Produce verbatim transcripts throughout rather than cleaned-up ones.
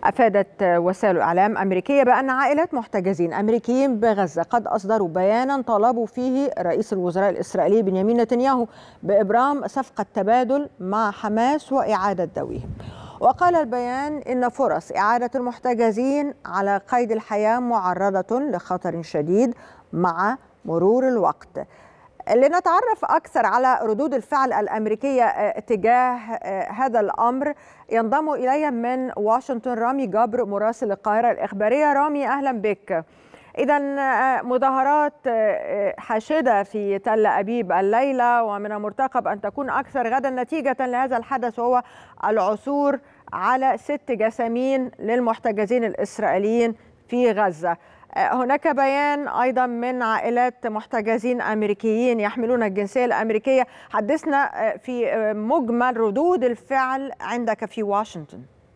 أفادت وسائل إعلام أمريكية بأن عائلات محتجزين أمريكيين بغزة قد أصدروا بيانا طالبوا فيه رئيس الوزراء الإسرائيلي بنيامين نتنياهو بإبرام صفقة تبادل مع حماس وإعادة ذويهم. وقال البيان إن فرص إعادة المحتجزين على قيد الحياة معرضة لخطر شديد مع مرور الوقت. لنتعرف أكثر على ردود الفعل الأمريكية تجاه هذا الأمر ينضم إلي من واشنطن رامي جبر مراسل القاهرة الإخبارية. رامي، أهلا بك. إذا مظاهرات حاشدة في تل أبيب الليلة، ومن المرتقب أن تكون أكثر غدا نتيجة لهذا الحدث، وهو العثور على ست جثامين للمحتجزين الإسرائيليين في غزة. هناك بيان أيضا من عائلات محتجزين أمريكيين يحملون الجنسية الأمريكية. حدثنا في مجمل ردود الفعل عندك في واشنطن.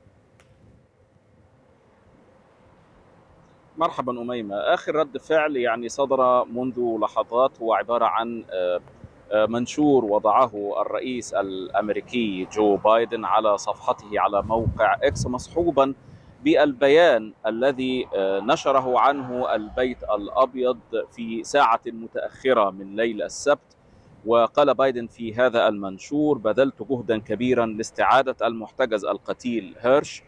مرحبا أميمة. آخر رد فعل يعني صدر منذ لحظات هو عبارة عن منشور وضعه الرئيس الأمريكي جو بايدن على صفحته على موقع إكس مصحوبا بالبيان الذي نشره عنه البيت الأبيض في ساعة متأخرة من ليل السبت. وقال بايدن في هذا المنشور: بذلت جهدا كبيرا لاستعادة المحتجز القتيل هيرش.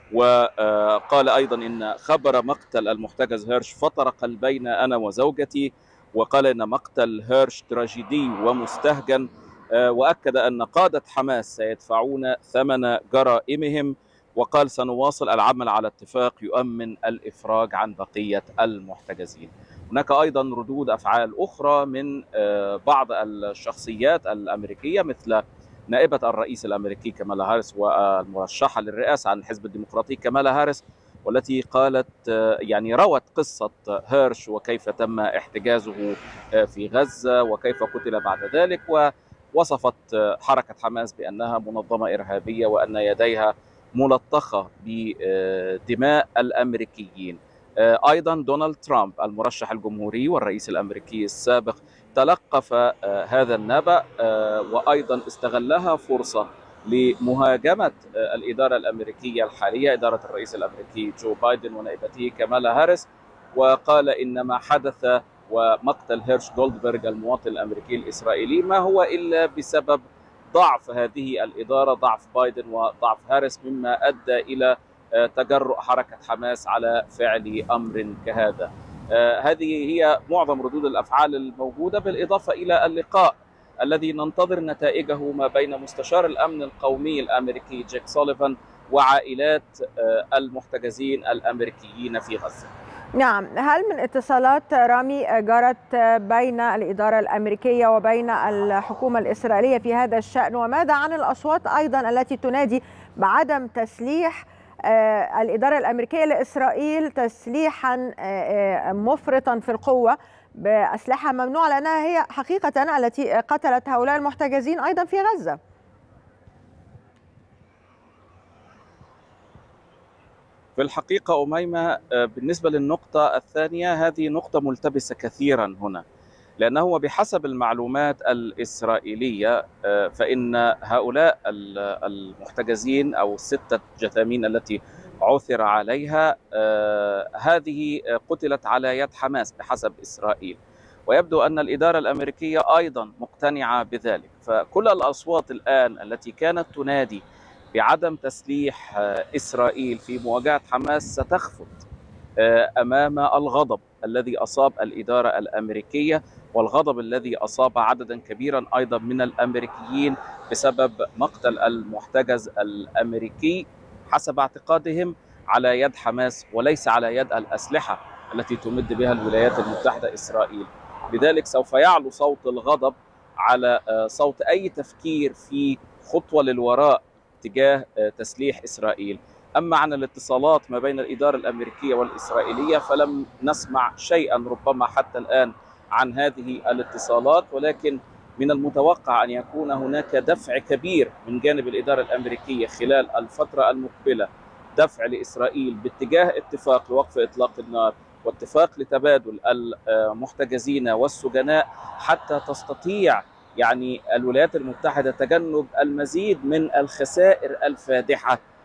وقال أيضا إن خبر مقتل المحتجز هيرش فطر قلبينا أنا وزوجتي، وقال إن مقتل هيرش تراجيدي ومستهجن، وأكد أن قادة حماس سيدفعون ثمن جرائمهم، وقال سنواصل العمل على اتفاق يؤمن الإفراج عن بقية المحتجزين. هناك أيضا ردود أفعال أخرى من بعض الشخصيات الأمريكية مثل نائبة الرئيس الأمريكي كامالا هاريس والمرشحة للرئاسة عن الحزب الديمقراطي كامالا هاريس، والتي قالت يعني روت قصة هيرش وكيف تم احتجازه في غزة وكيف قتل بعد ذلك، ووصفت حركة حماس بأنها منظمة إرهابية وأن يديها ملطخة بدماء الأمريكيين. أيضا دونالد ترامب المرشح الجمهوري والرئيس الأمريكي السابق تلقف هذا النبأ وأيضا استغلها فرصة لمهاجمة الإدارة الأمريكية الحالية، إدارة الرئيس الأمريكي جو بايدن ونائبته كامالا هاريس، وقال إن ما حدث ومقتل هيرش جولدبرغ المواطن الأمريكي الإسرائيلي ما هو إلا بسبب ضعف هذه الإدارة، ضعف بايدن وضعف هاريس، مما أدى إلى تجرؤ حركة حماس على فعل أمر كهذا. هذه هي معظم ردود الأفعال الموجودة، بالإضافة إلى اللقاء الذي ننتظر نتائجه ما بين مستشار الأمن القومي الأمريكي جيك سوليفان وعائلات المحتجزين الأمريكيين في غزة. نعم، هل من اتصالات رامي جرت بين الإدارة الأمريكية وبين الحكومة الإسرائيلية في هذا الشأن؟ وماذا عن الأصوات أيضا التي تنادي بعدم تسليح الإدارة الأمريكية لإسرائيل تسليحا مفرطا في القوة بأسلحة ممنوعة، لأنها هي حقيقة التي قتلت هؤلاء المحتجزين أيضا في غزة؟ في الحقيقة أميمة، بالنسبة للنقطة الثانية هذه نقطة ملتبسة كثيرا هنا، لأنه بحسب المعلومات الإسرائيلية فإن هؤلاء المحتجزين أو الستة جثامين التي عثر عليها هذه قتلت على يد حماس بحسب إسرائيل، ويبدو أن الإدارة الأمريكية أيضا مقتنعة بذلك. فكل الأصوات الآن التي كانت تنادي بعدم تسليح إسرائيل في مواجهة حماس ستخفت أمام الغضب الذي أصاب الإدارة الأمريكية والغضب الذي أصاب عددا كبيرا أيضا من الأمريكيين بسبب مقتل المحتجز الأمريكي حسب اعتقادهم على يد حماس وليس على يد الأسلحة التي تمد بها الولايات المتحدة إسرائيل. لذلك سوف يعلو صوت الغضب على صوت أي تفكير في خطوة للوراء تجاه تسليح إسرائيل. أما عن الاتصالات ما بين الإدارة الأمريكية والإسرائيلية فلم نسمع شيئا ربما حتى الآن عن هذه الاتصالات، ولكن من المتوقع أن يكون هناك دفع كبير من جانب الإدارة الأمريكية خلال الفترة المقبلة، دفع لإسرائيل باتجاه اتفاق لوقف إطلاق النار واتفاق لتبادل المحتجزين والسجناء حتى تستطيع يعني الولايات المتحدة تجنب المزيد من الخسائر الفادحة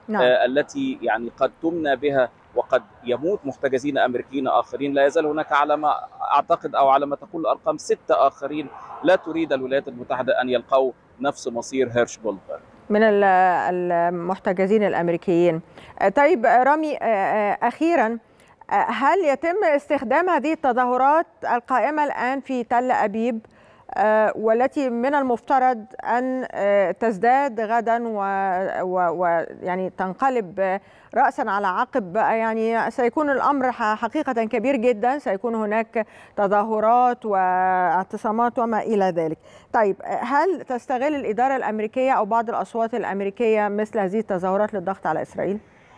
نعم. آه التي يعني قد تمنى بها وقد يموت محتجزين أمريكيين آخرين. لا يزال هناك على ما أعتقد أو على ما تقول الأرقام ستة آخرين لا تريد الولايات المتحدة أن يلقوا نفس مصير هيرش جولدبرغ من المحتجزين الأمريكيين. طيب رامي، أخيرا، هل يتم استخدام هذه التظاهرات القائمة الآن في تل أبيب والتي من المفترض أن تزداد غدا ويعني تنقلب رأسا على عقب، يعني سيكون الأمر حقيقة كبير جدا، سيكون هناك تظاهرات واعتصامات وما إلى ذلك. طيب، هل تستغل الإدارة الأمريكية أو بعض الأصوات الأمريكية مثل هذه التظاهرات للضغط على إسرائيل؟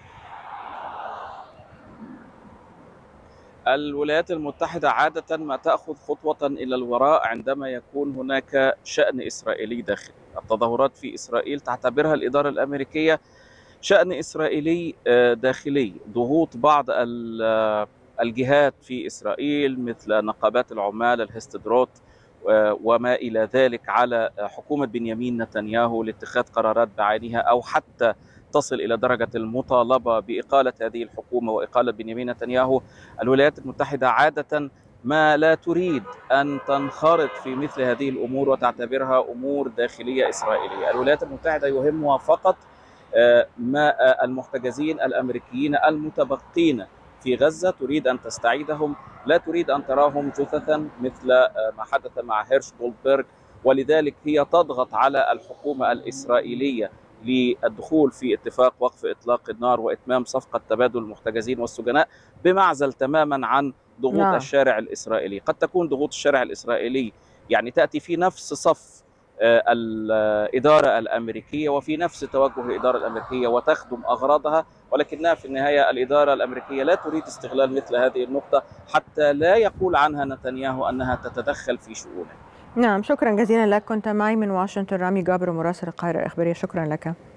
الولايات المتحدة عادة ما تأخذ خطوة إلى الوراء عندما يكون هناك شأن إسرائيلي داخلي. التظاهرات في إسرائيل تعتبرها الإدارة الأمريكية شأن إسرائيلي داخلي، ضغوط بعض الجهات في إسرائيل مثل نقابات العمال الهستدروت وما إلى ذلك على حكومة بنيامين نتنياهو لاتخاذ قرارات بعينها أو حتى تصل إلى درجة المطالبة بإقالة هذه الحكومة وإقالة بنيامين نتنياهو. الولايات المتحدة عادة ما لا تريد أن تنخرط في مثل هذه الأمور وتعتبرها أمور داخلية إسرائيلية. الولايات المتحدة يهمها فقط ما المحتجزين الأمريكيين المتبقين في غزة، تريد أن تستعيدهم، لا تريد أن تراهم جثثا مثل ما حدث مع هيرش جولدبرغ، ولذلك هي تضغط على الحكومة الإسرائيلية للدخول في اتفاق وقف إطلاق النار وإتمام صفقة تبادل المحتجزين والسجناء، بمعزل تماما عن ضغوط نعم. الشارع الإسرائيلي. قد تكون ضغوط الشارع الإسرائيلي يعني تأتي في نفس صف الإدارة الأمريكية وفي نفس توجه الإدارة الأمريكية وتخدم أغراضها، ولكنها في النهاية الإدارة الأمريكية لا تريد استغلال مثل هذه النقطة حتى لا يقول عنها نتنياهو أنها تتدخل في شؤونه. نعم، شكرا جزيلا لك. كنت معي من واشنطن رامي جابر، مراسل القاهرة الإخبارية. شكرا لك.